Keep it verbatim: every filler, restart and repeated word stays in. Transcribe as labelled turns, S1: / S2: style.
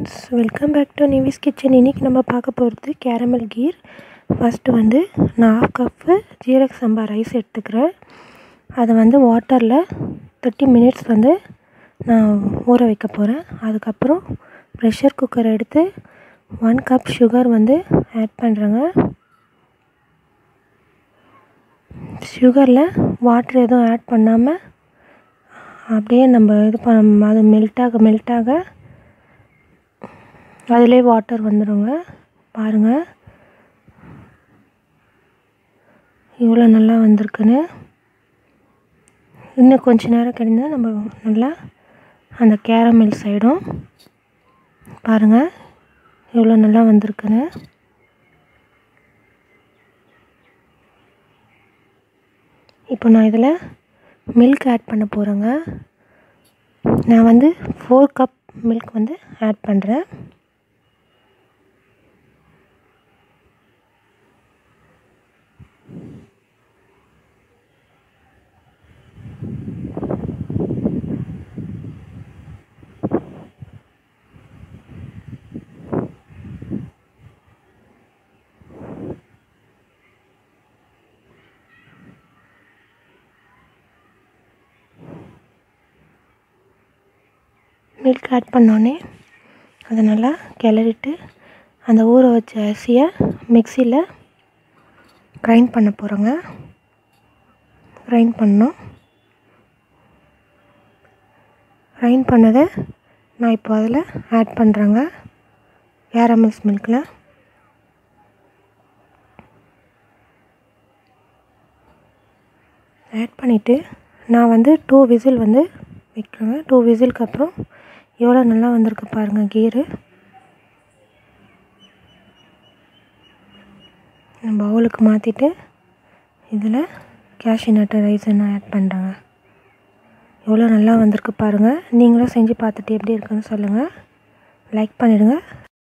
S1: Friends, welcome back to Nivi's kitchen. இன்றைக்கி நம்ம பார்க்க போகிறது கேரமல் கீர். ஃபஸ்ட்டு வந்து நான் ஹாஃப் கப்பு ஜீரக சம்பா ரைஸ் எடுத்துக்கிறேன். அதை வந்து வாட்டரில் தேர்ட்டி மினிட்ஸ் வந்து நான் ஊற வைக்க போகிறேன். அதுக்கப்புறம் ப்ரெஷர் குக்கர் எடுத்து ஒன் கப் சுகர் வந்து ஆட் பண்ணுறேங்க. சுகரில் வாட்டர் எதுவும் ஆட் பண்ணாமல் அப்படியே நம்ம இது பண்ண அது மெல்ட்டாக மெல்ட்டாக அதிலே வாட்டர் வந்துடுங்க. பாருங்கள் இவ்வளோ நல்லா வந்திருக்குன்னு. இன்னும் கொஞ்ச நேரம் கிடைந்தால் நம்ம நல்லா அந்த கேரமல் சைடும் பாருங்கள் எவ்வளோ நல்லா வந்திருக்குன்னு. இப்போ நான் இதில் மில்க் ஆட் பண்ண போகிறேங்க. நான் வந்து ஃபோர் கப் மில்க் வந்து ஆட் பண்ணுறேன். மில்க் ஆட் பண்ணோடனே அதை நல்லா கிளறிட்டு அந்த ஊற வச்ச அரிசியை மிக்சியில் கிரைண்ட் பண்ண போகிறோங்க. கிரைண்ட் பண்ணோம். கிரைண்ட் பண்ணதை நான் இப்போ அதில் ஆட் பண்ணுறேங்க. கேரமல்ஸ் மில்கில் ஆட் பண்ணிவிட்டு நான் வந்து டூ விசில் வந்து வைக்கிறேங்க. டூ விசிலுக்கு அப்புறம் எவ்வளோ நல்லா வந்திருக்கு பாருங்கள் கீரு. பவுலுக்கு மாற்றிட்டு இதில் கேஷ்யூ நட்டு ரைஸ் நான் ஆட் பண்ணுறேங்க. எவ்வளோ நல்லா வந்திருக்கு பாருங்கள். நீங்களும் செஞ்சு பார்த்துட்டு எப்படி இருக்குன்னு சொல்லுங்கள். லைக் பண்ணிவிடுங்க.